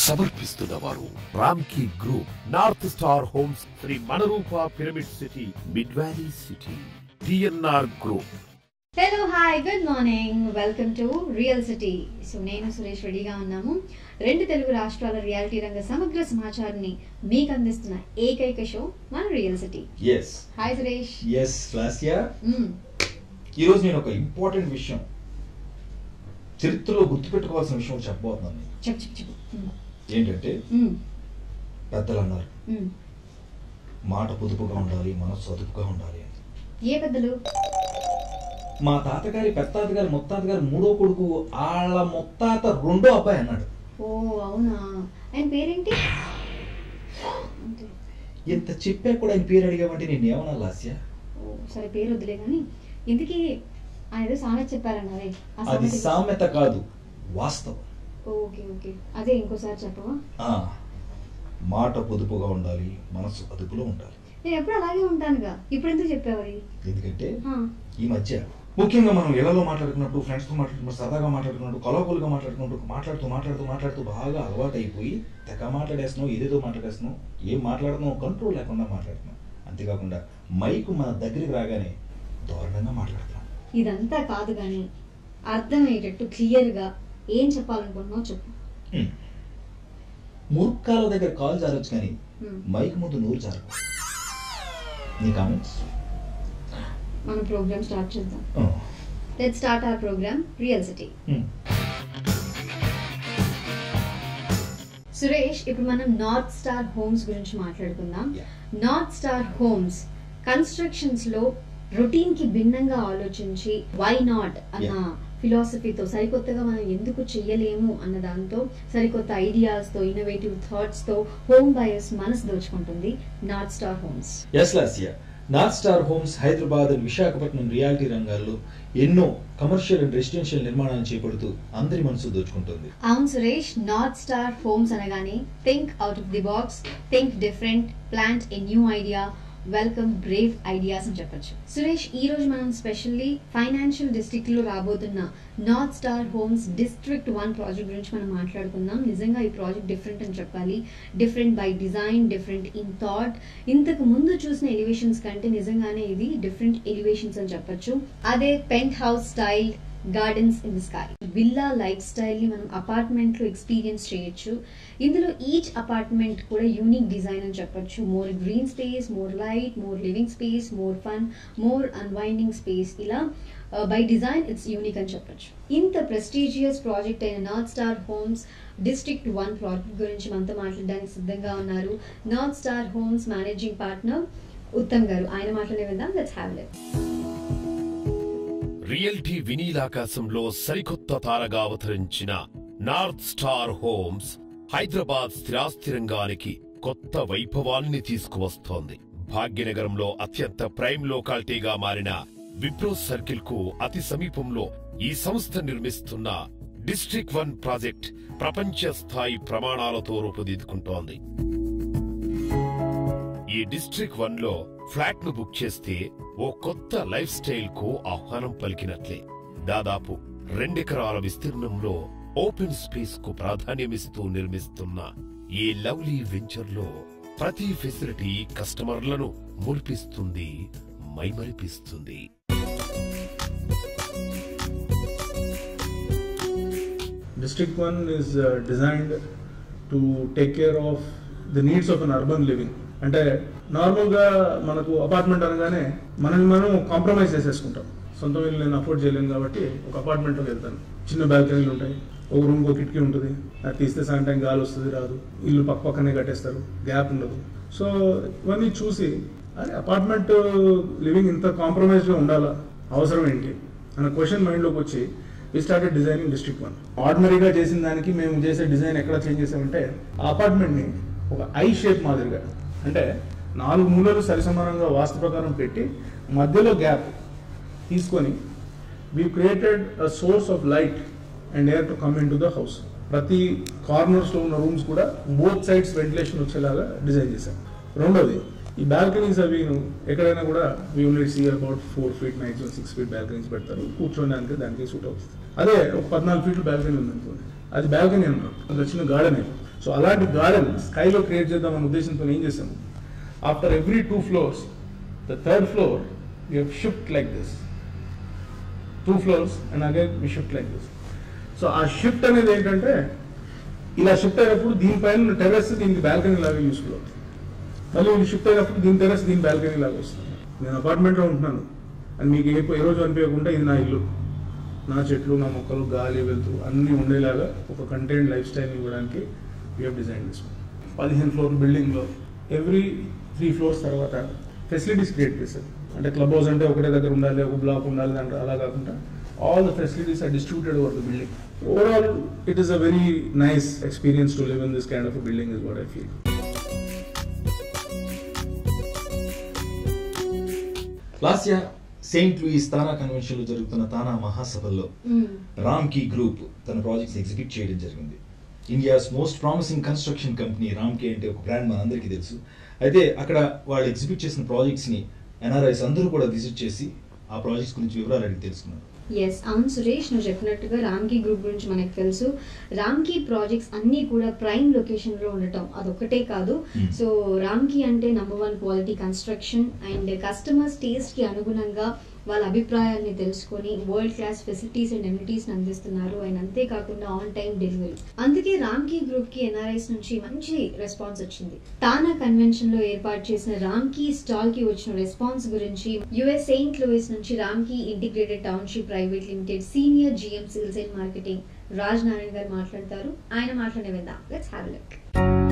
సమర్పిస్తున్నవారు Ramky group, north star homes, Shri Manarupa pyramid city, mid valley city, TNR group. Hello hi good morning, welcome to real city. So నేను సురేష్ రెడీగా ఉన్నాము. రెండు తెలుగు రాష్ట్రాల reality రంగ సమగ్ర సమాచారాన్ని మీకు అందిస్తున్న ఏకైక షో మన రియల్ సిటీ. హాయ్ సురేష్. ఈ రోజు నేను ఒక ఇంపార్టెంట్ విషయం, చరిత్రలో గుర్తుపెట్టుకోవాల్సిన విషయం చెప్పబోతున్నాను. ఏంటంటే పెద్దలు అన్నారు, మాట పొదుపుగా ఉండాలి, మనసు అదుపుగా ఉండాలి అని. ఏ పెద్దలు? మా తాతగారి పెత్తాతగారి ముత్తాతగారి మూడో కొడుకు వాళ్ళ ముత్తాత రెండో అబ్బాయి అన్నాడు. ఓ అవునా, ఆయన పేరేంటి? ఇంత చెప్పా కూడా ఆయన పేరు అడిగామంటే నేను ఏమన్నా లాస్య? సరే పేరు వద్దులే కానీ, ఇందుకీ ఆయన ఏదో సామెత చెప్పారన్నారే, అది సామెత కాదు, వాస్తవం. ఓకే ఓకే, అదే ఇంకోసారి చెప్పవా? మాట పొదుపుగా ఉండాలి, మనసు అదుపులో ఉండాలి. నేను ఎప్పుడు అలాగే ఉంటానుగా, ఇప్పుడు ఎందుకు చెప్పావు? ఎందుకంటే ఈ మధ్య ముఖ్యంగా మనం ఇళ్లలో మాట్లాడుకున్నప్పుడు, ఫ్రెండ్స్ తో మాట్లాడుకున్నప్పుడు, సరదాగా మాట్లాడుకున్నప్పుడు, కొలగోలుగా మాట్లాడుతూ బాగా అలవాటు అయిపోయి తెగ మాట్లాడేస్తున్నాం, ఏదేదో మాట్లాడేస్తున్నాం, ఏం మాట్లాడుతున్నాం కంట్రోల్ లేకుండా మాట్లాడుతున్నాం. అంతేకాకుండా మైకు మన దగ్గరికి రాగానే దారుణంగా మాట్లాడుతున్నాం. ఇదంతా కాదు కానీ అర్థమయ్యేటట్టు క్లియర్ గా ఏం చెప్పాలనుకుంటున్నావు చెప్పు. మూర్ఖాల దగ్గర కాల్ జారొచ్చు కానీ మైక్ ముందు నోరు జారదు. నీ కామెంట్స్? మన ప్రోగ్రామ్ స్టార్ట్ చేద్దాం. Let's start our program real city. Suresh, ఇప్పుడు మనం నార్త్ స్టార్ హోమ్స్ గురించి మాట్లాడుకుందాం. నార్త్ స్టార్ హోమ్స్ కన్స్ట్రక్షన్స్ లో రొటీన్ కి భిన్నంగా ఆలోచించి వై నాట్ అన్న ఫిలాసఫీతో, సరికొత్తగా మనం ఎందుకు చెయ్యలేము అన్న దాంతో, సరికొత్త ఐడియాస్ తో, ఇన్నోవేటివ్ థాట్స్ తో హోమ్ బయర్స్ మనసు దోచుకుంటుంది north star homes. North star homes Hyderabad and Visakhapatnam reality రంగాల్లో ఎన్నో కమర్షియల్ అండ్ రెసిడెన్షియల్ నిర్మాణాలను చేపడుతూ అందరి మనసు దోచుకుంటుంది. అవును సురేష్, నార్త్ స్టార్ హోమ్స్ అనగానే think out of the box, think different, plant a new idea, welcome brave ideas అని చెప్పొచ్చు. సురేష్, ఈ రోజు మనం స్పెషల్లీ ఫైనాన్షియల్ డిస్ట్రిక్ట్ లో రాబోతున్న north star homes district 1 project గురించి మనం మాట్లాడుకుందాం. నిజంగా ఈ ప్రాజెక్ట్ డిఫరెంట్ అని చెప్పాలి. Different by design, different in thought. ఇంతకు ముందు చూసిన ఎలివేషన్స్ కంటే నిజంగానే ఇది డిఫరెంట్ ఎలివేషన్స్ అని చెప్పొచ్చు. అదే penthouse style, garden in the sky, villa life style ని మనం అపార్ట్మెంట్ లో ఎక్స్పీరియన్స్ చేయొచ్చు. ఇందులో ఈచ్ అపార్ట్మెంట్ కూడా యూనిక్ డిజైన్ అని చెప్పొచ్చు. More green space, more light, more living space, more fun, more unwinding space. ఇలా బై డిజైన్ ఇట్స్ యూనిక్ అని చెప్పొచ్చు. ఇంత ప్రెస్టీజియస్ ప్రాజెక్ట్ అయిన north star homes district 1 project గురించి మనతో మాట్లాడడానికి సిద్ధంగా ఉన్నారు north star homes managing partner Uttam గారు. ఆయన మాట్లాడే విందాం. Let's have it. రియల్టీ వినీలాకాశంలో సరికొత్త తారగా అవతరించిన నార్త్ స్టార్ హోమ్స్ హైదరాబాద్ స్థిరాస్తి రంగానికి కొత్త వైభవాన్ని తీసుకువస్తోంది. భాగ్యనగరంలో అత్యంత ప్రైమ్ లోకాలిటీగా మారిన విప్రో సర్కిల్ కు అతి సమీపంలో ఈ సంస్థ నిర్మిస్తున్న డిస్ట్రిక్ట్ 1 ప్రాజెక్ట్ ప్రపంచ స్థాయి ప్రమాణాలతో రూపుదిద్దుకుంటోంది. ఈ డిస్ట్రిక్ట్ 1 లో ఫ్లాట్ ను బుక్ చేస్తే ఓ కొత్త లైఫ్ స్టైల్ కు ఆహ్వానం పలికినట్లే. దాదాపు 2 ఎకరాల విస్తీర్ణంలో ఓపెన్ స్పేస్ కు ప్రాధాన్యమిస్తూ నిర్మిస్తున్న ఈ లవ్లీ వెంచర్ లో ప్రతి ఫెసిలిటీ కస్టమర్లను మురిపిస్తుంది, మైమరిపిస్తుంది. District 1 is designed to take care of the needs of an urban living. అంటే నార్మల్గా మనకు అపార్ట్మెంట్ అనగానే మనం కాంప్రమైజ్ చేసేసుకుంటాం. సొంత ఇల్లు నేను అఫోర్డ్ చేయలేను కాబట్టి ఒక అపార్ట్మెంట్లోకి వెళ్తాను. చిన్న బాల్కనీలు ఉంటాయి, ఒక రూమ్కి ఒక కిటికీ ఉంటుంది, అది తీస్తే సాయంత్రం గాలి వస్తుంది రాదు, ఇల్లు పక్కనే కట్టేస్తారు, గ్యాప్ ఉండదు. సో ఇవన్నీ చూసి అరే అపార్ట్మెంట్ లివింగ్ ఇంత కాంప్రమైజ్గా ఉండాలా, అవసరం ఏంటి అన్న క్వశ్చన్ మైండ్లోకి వచ్చి వి స్టార్టెడ్ డిజైనింగ్ డిస్ట్రిక్ట్ 1. ఆర్డినరీగా చేసిన దానికి మేము చేసే డిజైన్ ఎక్కడ చేంజ్ చేసామంటే ఆ అపార్ట్మెంట్ని ఒక ఐ షేప్ మాదిరిగా, అంటే 4 మూలలు సరిసమానంగా వాస్తు ప్రకారం పెట్టి మధ్యలో గ్యాప్ తీసుకొని we created a source of light and air to come in to the house. ప్రతి కార్నర్స్లో ఉన్న రూమ్స్ కూడా బోత్ సైడ్స్ వెంటిలేషన్ వచ్చేలాగా డిజైన్ చేశాం. రెండోది, ఈ బాల్కనీస్ అవి ఎక్కడైనా కూడా we only see about 4 feet maximum 6 feet balconies పెడతారు, కూర్చోడానికి దానికి సూట్ అవుతుంది. అదే ఒక 14 feet బాల్కనీ ఉందనుకోండి, అది బాల్కనీ అన్నారు, అంత చిన్న గార్డెన్ అయిపోతుంది. సో అలాంటి గార్డెన్ స్కైలో క్రియేట్ చేద్దామన్న ఉద్దేశంతో ఏం చేసాము, after every 2 floors, the 3rd floor we have shift like this, 2 floors and again we shift like this. So ఆ షిఫ్ట్ అనేది ఏంటంటే ఇలా షిఫ్ట్ అయినప్పుడు దీనిపైన టెర్రస్ దీనికి బాల్కనీ లాగా యూస్ఫుల్ అవుతుంది, మళ్ళీ వీళ్ళు షిఫ్ట్ అయినప్పుడు దీని టెర్రస్ దీని బాల్కనీ లాగా వస్తుంది. నేను అపార్ట్మెంట్లో ఉంటున్నాను అని మీకు ఏ రోజు అనిపించకుండా ఇది నా ఇల్లు, నా చెట్లు, నా మొక్కలు, గాలి, వెలుతురు అన్నీ ఉండేలాగా ఒక కంటైన్డ్ లైఫ్ స్టైల్ ఇవ్వడానికి we have design this. 15 floor బిల్డింగ్లో ఎవ్రీ 3 floors తర్వాత ఫెసిలిటీస్ క్రియేట్ చేశారు. అంటే క్లబ్ హౌస్ అంటే ఒకటే దగ్గర ఉండాలి, ఒక బ్లాక్ ఉండాలి అంటే అలా కాకుండా all the facilities are distributed over the building. Overall, it is a very nice experience to live in this kind of a building is what I feel. Last year Saint Louis TANA convention లో జరుగుతున్న తానా మహాసభల్లో Ramky group తన projects exhibit చేయడం జరిగింది. India's most promising construction company Ramky అంటే ఒక brand మనందరికీ తెలుసు. అయితే అక్కడ వాళ్ళు ఎగ్జిబిట్ చేసిన ప్రాజెక్ట్స్ ని ఎన్ఆర్ఐస్ అందరూ కూడా విజిట్ చేసి ఆ ప్రాజెక్ట్స్ గురించి వివరాలు అడిగి తెలుసుకున్నారు. ఎస్, అవును సురేష్, నువ్వు చెప్పినట్టుగా రామ్కీ గ్రూప్ గురించి మనకు తెలుసు. రామ్కీ ప్రాజెక్ట్స్ అన్నీ కూడా ప్రైమ్ లొకేషన్ లో ఉండటం అదొక్కటే కాదు. సో రామ్కీ అంటే #1 quality construction and customers taste కి అనుగుణంగా వాళ్ళ అభిప్రాయాల్ని తెలుసుకొని world class facilities and amenities అందిస్తున్నారు. అండ్ అంతేకాకుండా ఆన్ టైం డెలివరీ. అందుకే రామ్కీ గ్రూప్ కి ఎన్ఆర్ఐస్ నుంచి మంచి రెస్పాన్స్ వచ్చింది. తానా కన్వెన్షన్ లో ఏర్పాటు చేసిన రామ్కీ స్టాల్ కి వచ్చిన రెస్పాన్స్ గురించి యుఎస్ సెయింట్ లూయిస్ నుంచి Ramky integrated township private limited senior GM sales and marketing Raj Narayana garu మాట్లాడతారు. ఆయన మాట్లాడే విందాం. Let's have a look.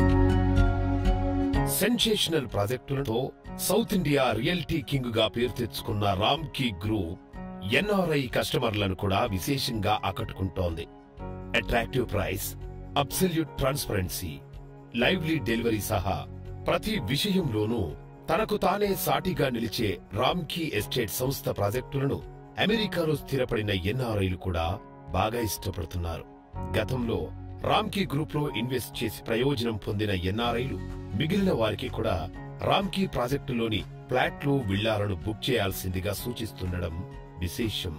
Sensational ప్రాజెక్టులతో సౌత్ ఇండియా రియల్టీ కింగ్ గా పేరు తెచ్చుకున్న రామ్కీ గ్రూప్ ఎన్ఆర్ఐ కస్టమర్లను కూడా విశేషంగా ఆకట్టుకుంటోంది. Attractive price, absolute transparency, lively delivery సహా ప్రతి విషయంలోనూ తనకు తానే సాటిగా నిలిచే రామ్కీ ఎస్టేట్ సంస్థ ప్రాజెక్టులను అమెరికాలో స్థిరపడిన ఎన్ఆర్ఐలు కూడా బాగా ఇష్టపడుతున్నారు. గతంలో రామ్కీ గ్రూప్ లో ఇన్వెస్ట్ చేసి ప్రయోజనం పొందిన ఎన్ఆర్ఐలు మిగిలిన వారికి కూడా రామ్కీ ప్రాజెక్టులోని ఫ్లాట్లు, విల్లాలను బుక్ చేయాల్సిందిగా సూచిస్తుండడం విశేషం.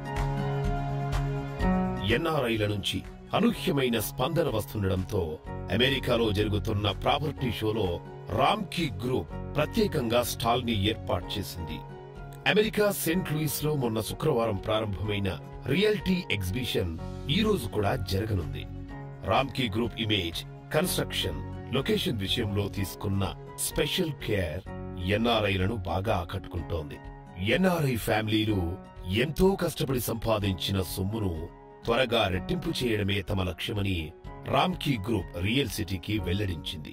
ఎన్ఆర్ఐల నుంచి అనూహ్యమైన స్పందన వస్తుండడంతో అమెరికాలో జరుగుతున్న ప్రాపర్టీ షోలో రామ్కీ గ్రూప్ ప్రత్యేకంగా స్టాల్ ని ఏర్పాటు చేసింది. అమెరికా సెయింట్ లూయిస్ లో మొన్న శుక్రవారం ప్రారంభమైన రియల్టీ ఎగ్జిబిషన్ ఈ రోజు కూడా జరగనుంది. Ramky group image, construction, location విషయంలో తీసుకున్న స్పెషల్ కేర్ ఎన్ఆర్ఐలను బాగా ఆకట్టుకుంటోంది. ఎన్ఆర్ఐ ఫ్యామిలీలు ఎంతో కష్టపడి సంపాదించిన సొమ్మును త్వరగా రెట్టింపు చేయడమే తమ లక్ష్యమని రామ్కీ గ్రూప్ రియల్ సిటీకి వెల్లడించింది.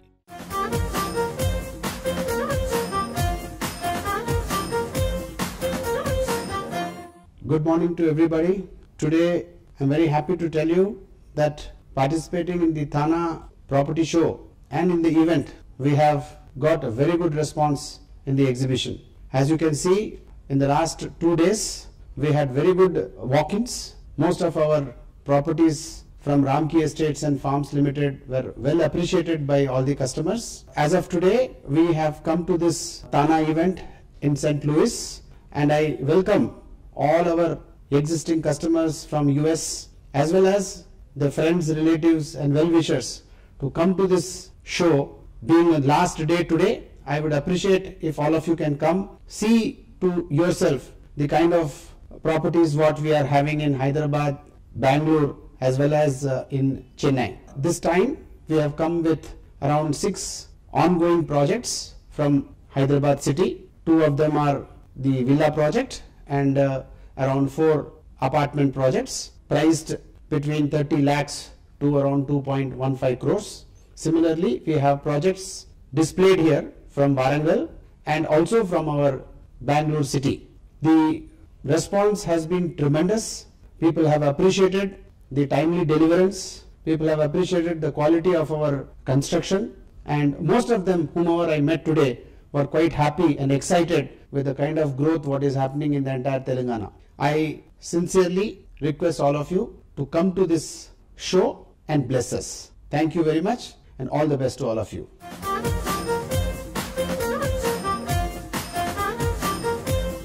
Good morning to everybody. Today I'm very happy to tell you that participating in the Thana property show and in the event we have got a very good response in the exhibition. As you can see, in the last 2 days we had very good walk-ins. Most of our properties from Ramkey Estates and Farms Limited were well appreciated by all the customers. As of today, we have come to this Thana event in St. Louis, and I welcome all our existing customers from US as well as the friends, relatives and well-wishers to come to this show. Being the last day today, I would appreciate if all of you can come, see to yourself the kind of properties what we are having in Hyderabad, Bangalore as well as in Chennai. This time we have come with around 6 ongoing projects from Hyderabad city. 2 of them are the villa project and around 4 apartment projects priced between 30 lakhs to around 2.15 crores. Similarly, we have projects displayed here from Warangal and also from our Bangalore city. The response has been tremendous. People have appreciated the timely deliverance. People have appreciated the quality of our construction, and most of them whomever I met today were quite happy and excited with the kind of growth what is happening in the entire Telangana. I sincerely request all of you to come to this show and bless us. Thank you very much and all the best to all of you.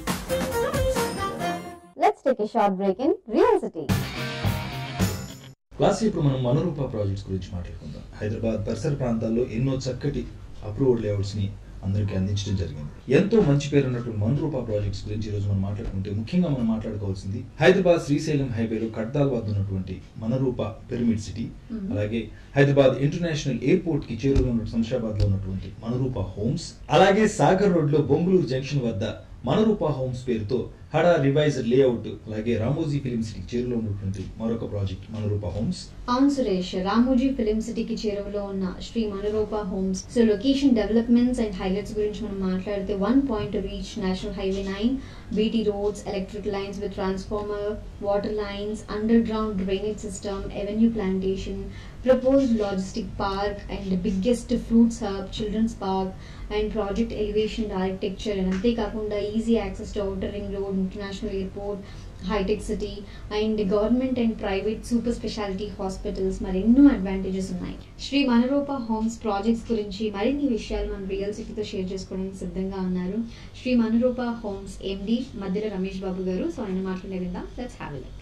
Let's take a short break in Real City. Last ఇప్పుడు మనం మనరూప projects గురించి మాట్లాడుకుందాం. హైదరాబాద్ పరిసర ప్రాంతాల్లో ఎన్నో చక్కటి approved layouts ని అందరికీ అందించడం జరిగింది. ఎంతో మంచి పేరు ఉన్నటువంటి మనరూప ప్రాజెక్ట్స్ గురించి ఈ రోజు మనం మాట్లాడుకుంటే ముఖ్యంగా మనం మాట్లాడుకోవాల్సింది హైదరాబాద్ శ్రీశైలం హైవేలో కడ్దాల్ వద్ద ఉన్నటువంటి మనరూప పిరమిడ్ సిటీ, అలాగే హైదరాబాద్ ఇంటర్నేషనల్ ఎయిర్పోర్ట్ కి చేరువలో ఉన్న శంషాబాద్ లో ఉన్నటువంటి మనరూప హోమ్స్, అలాగే సాగర్ రోడ్ లో బొంగుళూరు జంక్షన్ వద్ద మనరూప హోమ్స్ పేరుతో హడా రివైజ్డ్ లేఅవుట్, అలాగే రామోజీ ఫిలిం సిటీకి చేరువలో ఉన్నటువంటి మరొక ప్రాజెక్ట్ మనరూప హోమ్స్. అవును సురేష్, రామోజీ ఫిలిం సిటీకి చేరువలో ఉన్న Shri Manarupa homes. So location developments and highlights గురించి మనం మాట్లాడితే 1 point to reach National Highway 9, BT roads, electric lines with transformer, water lines, underground drainage system, avenue plantation, proposed logistic park and the biggest fruits hub, children's park and project elevation architecture, and ante kakunda easy access to outer ring road, international airport, high-tech city and government and private super specialty hospitals. మరెన్నో advantages ఉన్నాయి. Shri Manarupa homes projects గురించి మరిన్ని విషయాలు మనం real సిటీతో share చేసుకోవడానికి సిద్ధంగా ఉన్నారు Shri Manarupa homes ఎండి మధ్యల రమేష్ బాబు గారు. సో ఆయన మాట్లాడే విందాం. Let's have a look.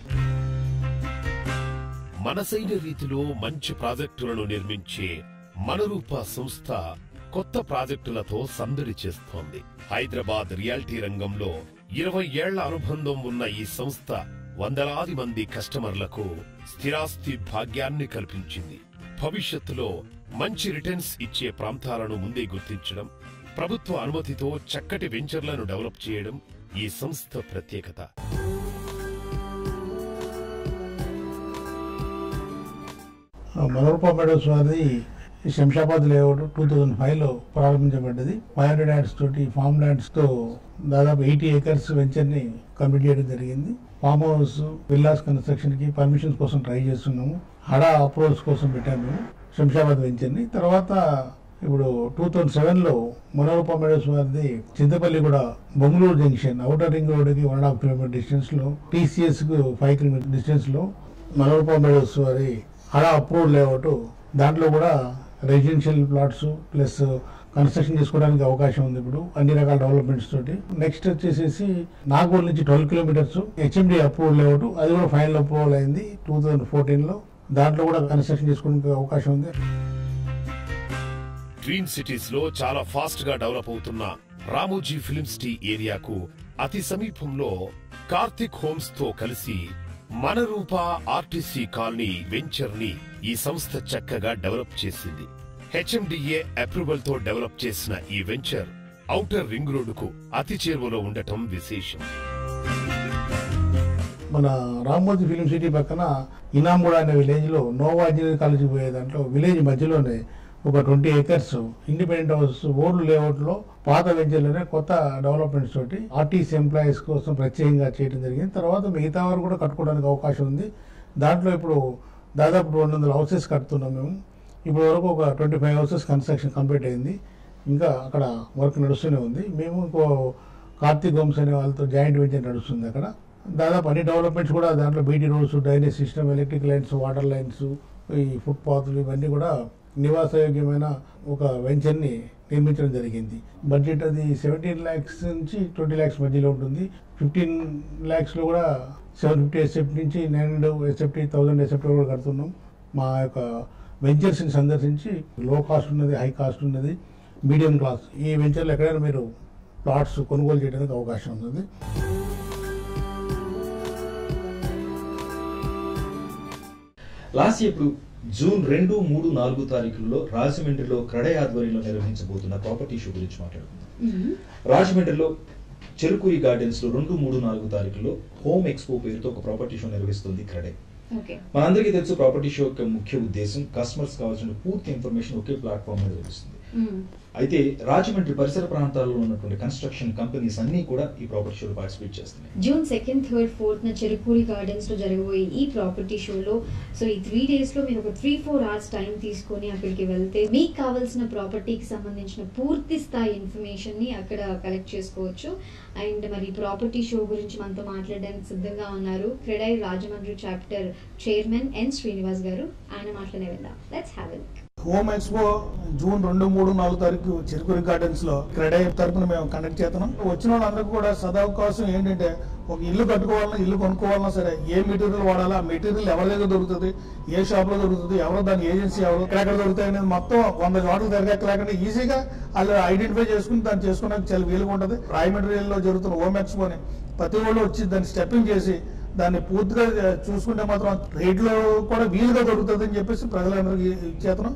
మనసైన రీతిలో మంచి ప్రాజెక్టులను నిర్మించే మనరూప సంస్థ కొత్త ప్రాజెక్టులతో సందడి చేస్తోంది. హైదరాబాద్ రియాలిటీ రంగంలో 20 ఏళ్ల అనుబంధం ఉన్న ఈ సంస్థ వందలాది మంది కస్టమర్లకు స్థిరాస్తి భాగ్యాన్ని కల్పించింది. భవిష్యత్తులో మంచి రిటర్న్స్ ఇచ్చే ప్రాంతాలను ముందే గుర్తించడం, ప్రభుత్వ అనుమతితో చక్కటి వెంచర్లను డెవలప్ చేయడం ఈ సంస్థ ప్రత్యేకత. మనరూప మెడోస్ వారిది శంషాబాద్ లేఅవుట్ 2005లో ప్రారంభించబడ్డది. 500 యార్డ్స్ తోటి ఫామ్ ల్యాండ్స్ తో దాదాపు 80 acres వెంచర్ ని కంప్లీట్ చేయడం జరిగింది. ఫామ్ హౌస్ విల్లాస్ కన్స్ట్రక్షన్ కి పర్మిషన్స్ కోసం ట్రై చేస్తున్నాము. హడా అప్రోచ్ కోసం పెట్టాము మేము శంషాబాద్ వెంచర్ ని. తర్వాత ఇప్పుడు 2007లో మనరూప మెడోస్ వారిది చింతపల్లి కూడా Bongulur junction outer ring road కి 1.5 kilometer డిస్టెన్స్ లో, TCS కు 5 kilometer డిస్టెన్స్ లో మనరూప మెడోస్ వారి హడా అప్రూవ్డ్ లేఅవుట్. దాంట్లో కూడా రెసిడెన్షియల్ ప్లాట్స్ ప్లస్ కన్స్ట్రక్షన్ చేసుకోవడానికి అవకాశం ఉంది ఇప్పుడు అన్ని రకాల డెవలప్మెంట్స్ తోటి. నెక్స్ట్ వచ్చేసి నాగోల్ నుంచి 12 kilometers HMD అప్రూవల్ లేఅవుట్, అది కూడా ఫైనల్ అప్రూవల్ అయింది 2014లో. దాంట్లో కూడా కన్స్ట్రక్షన్ చేసుకోవడానికి అవకాశం ఉంది. డ్రీమ్ సిటీస్ లో చాలా ఫాస్ట్ గా డెవలప్ అవుతున్న రామోజీ ఫిలిం సిటీ ఏరియాకు అతి సమీపంలో కార్తిక్ హోమ్స్ తో కలిసి మనరూప ఆర్టీసీ కాలనీ వెంచర్ ని ఈ సంస్థ చక్కగా డెవలప్ చేసింది. HMDA అప్రూవల్ తో డెవలప్ చేసిన ఈ వెంచర్ ఔటర్ రింగ్ రోడ్డుకు అతి చేరువలో ఉండటం విశేషం. మన రామోజీ ఫిలిం సిటీ పక్కన ఇనాంగూడ అనే విలేజ్ లో నోవా ఇంజనీరింగ్ కాలేజీ పోయే దాంట్లో విలేజ్ మధ్యలోనే ఒక 20 acres independent house old layout లో పాత వెంచర్లోనే కొత్త డెవలప్మెంట్స్ తోటి ఆర్టీసీ ఎంప్లాయీస్ కోసం ప్రత్యేకంగా చేయడం జరిగింది. తర్వాత మిగతా వారు కూడా కట్టుకోవడానికి అవకాశం ఉంది. దాంట్లో ఇప్పుడు దాదాపు 200 houses కడుతున్నాం మేము. ఇప్పటి వరకు ఒక 25 houses కన్స్ట్రక్షన్ కంప్లీట్ అయింది. ఇంకా అక్కడ వర్క్ నడుస్తూనే ఉంది. మేము ఇంకో కార్తిక్ హోమ్స్ అనే వాళ్ళతో జాయింట్ వెంచర్ నడుస్తుంది అక్కడ. దాదాపు అన్ని డెవలప్మెంట్స్ కూడా దాంట్లో BT roads, drainage system, electric lines, water lines, ఈ ఫుట్ పాత్లు ఇవన్నీ కూడా నివాసయోగ్యమైన ఒక వెంచర్ని నిర్మించడం జరిగింది. బడ్జెట్ అది 17 lakhs నుంచి 20 lakhs మధ్యలో ఉంటుంది. 15 lakhs లో కూడా 750 SFT నుంచి 900 SFT, 1000 SFT కూడా కడుతున్నాం. మా యొక్క వెంచర్స్ని సందర్శించి లో కాస్ట్ ఉన్నది, హై కాస్ట్ ఉన్నది, మీడియం క్లాస్ ఈ వెంచర్లో ఎక్కడైనా మీరు ప్లాట్స్ కొనుగోలు చేయడానికి అవకాశం ఉంది. లాస్ట్ ఇప్పుడు జూన్ 2, 3, 4 తారీఖుల్లో రాజమండ్రిలో క్రెడై ఆధ్వర్యంలో నిర్వహించబోతున్న ప్రాపర్టీ షో గురించి మాట్లాడుకుందాం. రాజమండ్రిలో చెరుకూరి గార్డెన్స్ లో 2, 3, 4 తారీఖుల్లో హోమ్ ఎక్స్పో పేరుతో ఒక ప్రాపర్టీ షో నిర్వహిస్తుంది క్రెడై. మనందరికీ తెలుసు ప్రాపర్టీ షో యొక్క ముఖ్య ఉద్దేశం కస్టమర్స్ కావాల్సిన పూర్తి ఇన్ఫర్మేషన్ ఒకే ప్లాట్ఫామ్ మీద లభిస్తుంది. అయితే రాజమండ్రి పరిసర ప్రాంతాల్లో ఉన్నటువంటి కన్స్ట్రక్షన్ కంపెనీస్ అన్ని కూడా ఈ ప్రాపర్టీ షోలో పార్టిసిపేట్ చేస్తున్నాయి. జూన్ 2, 3, 4 చెరుకూరి గార్డెన్స్ లో జరగబోయే ఈ ప్రాపర్టీ షోలో సో ఈ 3 days లో మీరు ఒక 3-4 hours టైం తీసుకొని అక్కడికి వెళ్తే మీకు కావాల్సిన ప్రాపర్టీకి సంబంధించిన పూర్తి స్థాయి ఇన్ఫర్మేషన్ ని అక్కడ కలెక్ట్ చేసుకోవచ్చు. అండ్ మరి ప్రాపర్టీ షో గురించి మనతో మాట్లాడడానికి సిద్ధంగా ఉన్నారు CREDAI Rajahmundry chapter chairman N Srinivas garu. ఆయన మాట్లాడే వెళ్దాం. Let's have a look. Home expo June 2, 3, 4 తారీఖు చిరుకురి గార్డెన్స్ లో క్రెడై తరపున మేము కండక్ట్ చేస్తున్నాం. వచ్చిన వాళ్ళందరికీ కూడా సదవకాశం ఏంటంటే, ఒక ఇల్లు కట్టుకోవాలన్నా, ఇల్లు కొనుక్కోవాలన్నా సరే ఏ మెటీరియల్ వాడాలా, ఆ మెటీరియల్ ఎవరి దగ్గర దొరుకుతుంది, ఏ షాప్ లో దొరుకుతుంది, ఎవరో దాని ఏజెన్సీ ఎవరు, ఎక్కడ దొరుకుతాయి అనేది మొత్తం 100 చోట్ల తిరగలేకుండా ఈజీగా వాళ్ళు ఐడెంటిఫై చేసుకుని దాన్ని చేసుకోవడానికి చాలా వీలుగా ఉంటుంది. రాయమండ్రి లో జరుగుతున్న హోమ్ ఎక్స్పోని ప్రతి వాళ్ళు వచ్చి దాన్ని స్టెప్పింగ్ చేసి దాన్ని పూర్తిగా చూసుకుంటే మాత్రం రేట్లో కూడా వీలుగా దొరుకుతుంది అని చెప్పేసి ప్రజలందరికీ ఇచ్చేతనం.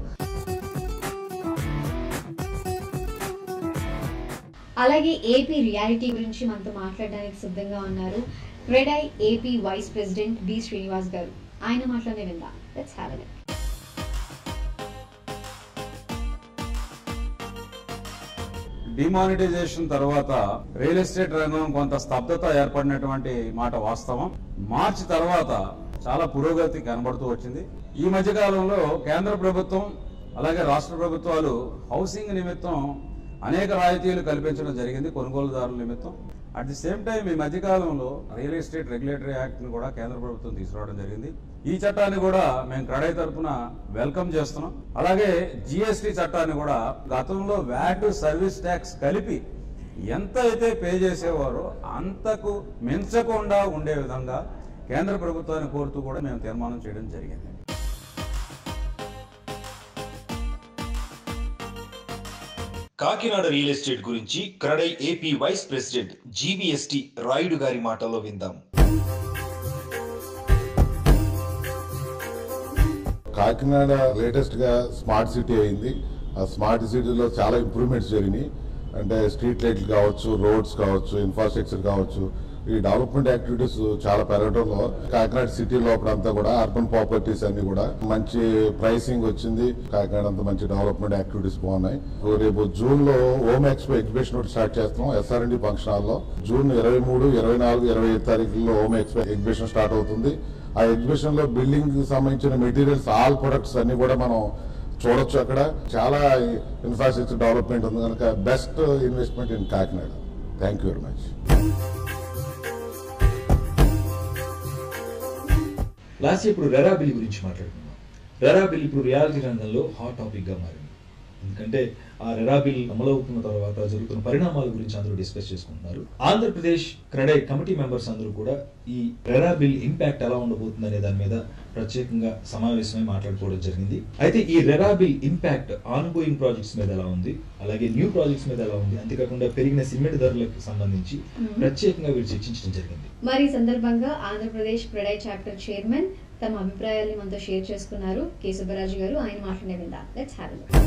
అలాగే ఏపీ రియాలిటీ గురించి మనతో మాట్లాడడానికి సిద్ధంగా ఉన్నారు CREDAI AP vice president B Srinivas garu. ఆయన మాటలోనే విందాం. Let's have it. డిమానిటైజేషన్ తర్వాత రియల్ ఎస్టేట్ రంగం కొంత స్తబ్దత ఏర్పడినటువంటి మాట వాస్తవం. మార్చి తర్వాత చాలా పురోగతి కనబడుతూ వచ్చింది. ఈ మధ్య కాలంలో కేంద్ర ప్రభుత్వం అలాగే రాష్ట్ర ప్రభుత్వాలు హౌసింగ్ నిమిత్తం అనేక రాయితీలు కల్పించడం జరిగింది కొనుగోలుదారుల నిమిత్తం. అట్ ది సేమ్ టైం ఈ మధ్యకాలంలో రియల్ ఎస్టేట్ రెగ్యులేటరీ యాక్ట్ ని కూడా కేంద్ర ప్రభుత్వం తీసుకురావడం జరిగింది. ఈ చట్టాన్ని కూడా మేము క్రెడై తరఫున వెల్కమ్ చేస్తున్నాం. అలాగే జిఎస్టీ చట్టాన్ని కూడా గతంలో వ్యాట్ సర్వీస్ ట్యాక్స్ కలిపి ఎంత అయితే పే చేసేవారో అంతకు మించకుండా ఉండే విధంగా కేంద్ర ప్రభుత్వాన్ని కోరుతూ కూడా మేము తీర్మానం చేయడం జరిగింది. కాకినాడ రియల్ ఎస్టేట్ గురించి CREDAI AP vice president GVST Rayudu garu మాటల్లో విందాం. కాకినాడ లేటెస్ట్ గా స్మార్ట్ సిటీ అయింది. ఆ స్మార్ట్ సిటీలో చాలా ఇంప్రూవ్మెంట్స్ జరిగినాయి. అంటే స్ట్రీట్ లైట్లు కావచ్చు, రోడ్స్ కావచ్చు, ఇన్ఫ్రాస్ట్రక్చర్ కావచ్చు, ఈ డెవలప్మెంట్ యాక్టివిటీస్ చాలా పెరగడంలో కాకినాడ సిటీ లోపలంతా కూడా అర్బన్ ప్రాపర్టీస్ అన్ని కూడా మంచి ప్రైసింగ్ వచ్చింది. కాకినాడ అంతా మంచి డెవలప్మెంట్ యాక్టివిటీస్ బాగున్నాయి. రేపు జూన్ లో హోమ్ ఎక్స్పో ఎగ్జిబిషన్ ఒకటి స్టార్ట్ చేస్తున్నాం SR&D ఫంక్షన్ హాల్ లో. జూన్ 23, 24, 25 తారీఖుల్లో హోమ్ ఎక్స్పో ఎగ్జిబిషన్ స్టార్ట్ అవుతుంది. ఆ ఎగ్జిబిషన్ లో బిల్డింగ్ కి సంబంధించిన మెటీరియల్స్, ఆల్ ప్రొడక్ట్స్ అన్ని కూడా మనం చూడొచ్చు. అక్కడ చాలా ఇన్ఫ్రాస్ట్రక్చర్ డెవలప్మెంట్ ఉంది కనుక best investment in Kakinada. Thank you very much. Last ఇప్పుడు రెరా బిల్ గురించి మాట్లాడుకుందాం. రెరా బిల్ ఇప్పుడు రియాలిటీ రంగంలో హాట్ టాపిక్ గా మారింది. ఎందుకంటే ఆ రెరా బిల్ అమలవుతున్న తర్వాత జరుగుతున్న పరిణామాల గురించి అందరూ డిస్కస్ చేసుకుంటున్నారు. ఆంధ్రప్రదేశ్ క్రెడై కమిటీ మెంబర్స్ అందరూ కూడా ఈ రెరా బిల్ ఇంపాక్ట్ ఎలా ఉండబోతుంది అనే దాని మీద ప్రత్యేకంగా సమావేశమై మాట్లాడుకోవడం జరిగింది. అయితే ఈ RERA bill impact on going projects మీద ఎలా ఉంది, అలాగే న్యూ ప్రాజెక్ట్స్ మీద ఎలా ఉంది, అంతేకాకుండా పెరిగిన సిమెంట్ ధరలకు సంబంధించి ప్రత్యేకంగా వీరు చర్చించడం జరిగింది. మరి ఈ సందర్భంగా ఆంధ్రప్రదేశ్ క్రెడై చాప్టర్ చైర్మన్ తమ అభిప్రాయాల్ని మనతో షేర్ చేసుకున్నారు కె సుబ్బరాజు గారు. ఆయన మాట్లాడే విందాం. Let's have it.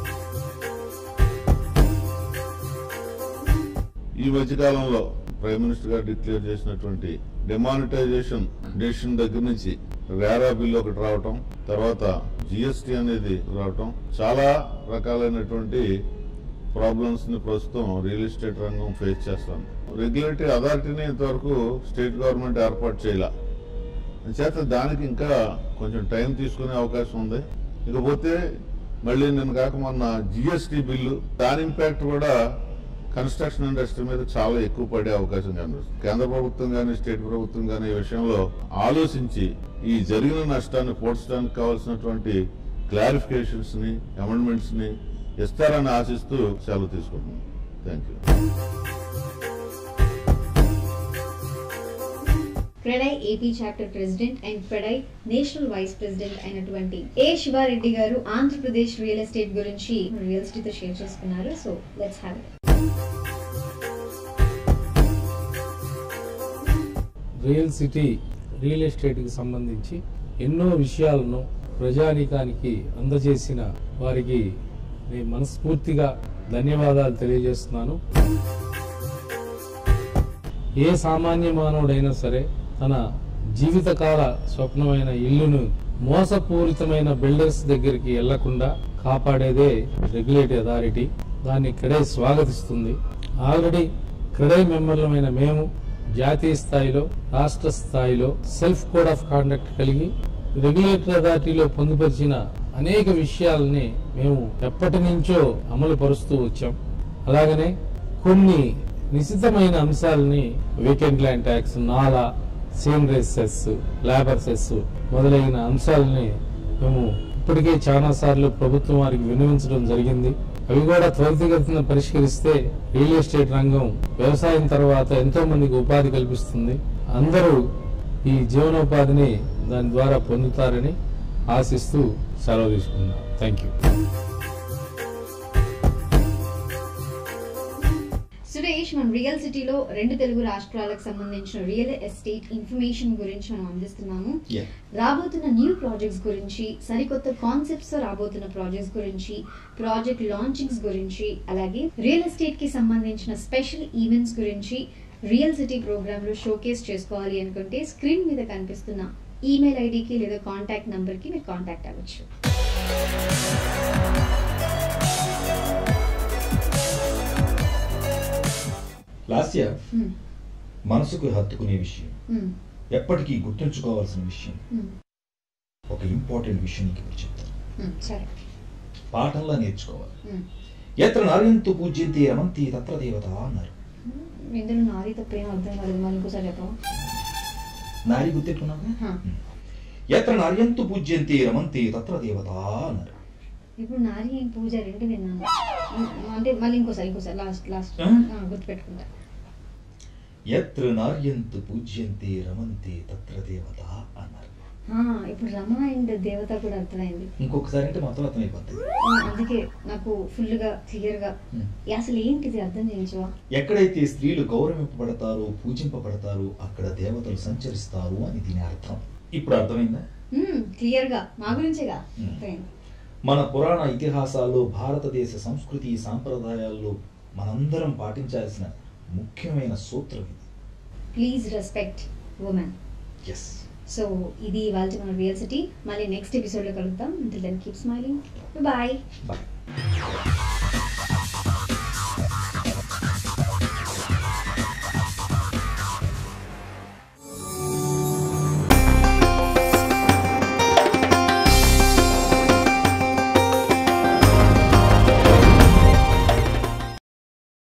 ఈ మధ్యకాలంలో ప్రైమ్ మినిస్టర్ గారు డిక్లేర్ చేసినటువంటి డిమానిటైజేషన్ డెసిషన్ దగ్గర నుంచి రేరా బిల్ ఒకటి రావటం, తర్వాత జిఎస్టీ అనేది రావటం, చాలా రకాలైనటువంటి ప్రాబ్లమ్స్ ని ప్రస్తుతం రియల్ ఎస్టేట్ రంగం ఫేస్ చేస్తాం. రెగ్యులేటరీ అథారిటీని ఇంతవరకు స్టేట్ గవర్నమెంట్ ఏర్పాటు చేయాల చేత దానికి ఇంకా కొంచెం టైం తీసుకునే అవకాశం ఉంది. ఇకపోతే మళ్ళీ నేను కాక మొన్న జిఎస్టీ బిల్లు, దాని ఇంపాక్ట్ కూడా కన్స్ట్రక్షన్ ఇండస్ట్రీ మీద చాలా ఎక్కువ పడే అవకాశం కనిపిస్తుంది. కేంద్ర ప్రభుత్వం కానీ స్టేట్ ప్రభుత్వం కానీ ఈ విషయంలో ఆలోచించి ఈ జరిగిన నష్టాన్ని పోడ్చడానికి కావాల్సినటువంటి క్లారిఫికేషన్స్ ని, అమెండ్మెంట్స్ ని ఇస్తారని ఆశిస్తూ సెలవు తీసుకుంటున్నాను. Thank you. CREDAI AP chapter president and CREDAI national vice president అయినటువంటి A Siva Reddy garu Andhra Pradesh real estate గురించి రియల్ ఎస్టేట్ తో షేర్ చేసుకున్నారు. So let's have it. Real ఎస్టేట్కి సంబంధించి ఎన్నో విషయాలను ప్రజానీకానికి అందజేసిన వారికి నేను మనస్ఫూర్తిగా ధన్యవాదాలు తెలియజేస్తున్నాను. ఏ సామాన్య మానవుడైనా సరే తన జీవితకాల స్వప్నమైన ఇల్లును మోసపూరితమైన బిల్డర్స్ దగ్గరికి వెళ్లకుండా కాపాడేదే రెగ్యులేటరీ అథారిటీ. దాన్ని క్రెడై స్వాగతిస్తుంది. ఆల్రెడీ క్రెడై మెంబర్లమైన మేము జాతీయ స్థాయిలో, రాష్ట్ర స్థాయిలో సెల్ఫ్ కోడ్ ఆఫ్ కాండక్ట్ కలిగి రెగ్యులేటరీ అథారిటీలో పొందుపరిచిన అనేక విషయాలని మేము ఎప్పటి నుంచో అమలు పరుస్తూ వచ్చాం. అలాగనే కొన్ని నిశ్చితమైన అంశాలని వీకెండ్ ల్యాండ్ ట్యాక్స్, నాలా, సీనరీ సెస్, లేబర్ సెస్ మొదలైన అంశాలని మేము ఇప్పటికే చాలా సార్లు ప్రభుత్వం వారికి విన్నవించడం జరిగింది. అవి కూడా త్వరితగతిన పరిష్కరిస్తే రియల్ ఎస్టేట్ రంగం వ్యవసాయం తర్వాత ఎంతో మందికి ఉపాధి కల్పిస్తుంది. అందరూ ఈ జీవనోపాధిని దాని ద్వారా పొందుతారని ఆశిస్తూ సెలవు తీసుకున్నాం. Thank you. సురేష్, మనం రియల్ సిటీలో 2 తెలుగు రాష్ట్రాలకు సంబంధించిన రియల్ ఎస్టేట్ ఇన్ఫర్మేషన్ గురించి మనం అందిస్తున్నాము. రాబోతున్న న్యూ ప్రాజెక్ట్స్ గురించి, సరికొత్త కాన్సెప్ట్స్ రాబోతున్న ప్రాజెక్ట్స్ గురించి, ప్రాజెక్ట్ లాంచింగ్స్ గురించి, అలాగే రియల్ ఎస్టేట్ కి సంబంధించిన స్పెషల్ ఈవెంట్స్ గురించి రియల్ సిటీ ప్రోగ్రామ్ లో షోకేస్ చేసుకోవాలి అనుకుంటే స్క్రీన్ మీద కనిపిస్తున్న ఈమెయిల్ ఐడికి లేదా కాంటాక్ట్ నంబర్ కి మీరు కాంటాక్ట్ అవ్వచ్చు. లాస్య, మనసుకు హత్తుకునే విషయం, ఎప్పటికీ గుర్తుంచుకోవాల్సిన విషయం, ఒక ఇంపార్టెంట్ విషయం నీకు ఇప్పుడు చెప్తాను. పాఠంలా నేర్చుకోవాలి. ఎత్ర నార్యంతు పూజ్యంతే రమంతి తత్ర దేవత అన్నారు. ఇందులో నారీ తప్పేం అర్థం కాలేదు, మళ్ళీ ఇంకోసారి చెప్పవా? నారీ గుర్తెట్టుకున్నావా? ఎత్ర నార్యంతు పూజ్యంతే రమంతి తత్ర దేవత అన్నారు. ఇప్పుడు నారీ పూజ 2 విన్నాను, అంటే మళ్ళీ ఇంకోసారి లాస్ట్ గుర్తుపెట్టుకుంటా. ఎత్ర నార్యంతు పూజ్యంతే రమంతే తత్ర దేవత అన్నారు. ఇప్పుడు రమ అండ్ దేవత కూడా అర్థమైంది. ఇంకొకసారి అంటే మొత్తం అర్థమైపోతుంది. అందుకే నాకు ఫుల్ గా క్లియర్ గా అసలు ఏంటిది అర్థం చేయించవా? ఎక్కడైతే స్త్రీలు గౌరవింపబడతారో, పూజింపబడతారో అక్కడ దేవతలు సంచరిస్తారు అని దీని అర్థం. ఇప్పుడు అర్థమైందా? క్లియర్ గా మా గురించేగా అర్థమైంది. మన పురాణ ఇతిహాసాల్లో, భారతదేశ సంస్కృతి సాంప్రదాయాల్లో మనందరం పాటించాల్సిన ముఖ్యమైన సూత్రం ఇది. Please respect women. Yes. So ఇది ఇవాళ మన రియల్ సిటీ. మళ్ళీ నెక్స్ట్ ఎపిసోడ్ లో కలుద్దాం. Until then, keep smiling. Bye. Bye.